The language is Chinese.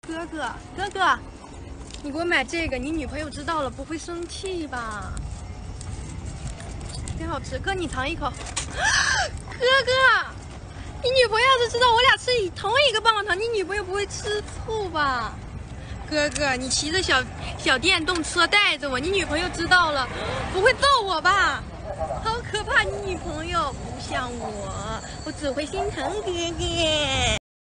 哥哥，你给我买这个，你女朋友知道了不会生气吧？挺好吃，哥你尝一口。哥哥，你女朋友要是知道我俩吃同一个棒棒糖，你女朋友不会吃醋吧？哥哥，你骑着小电动车带着我，你女朋友知道了不会揍我吧？好可怕，你女朋友不像我，我只会心疼哥哥。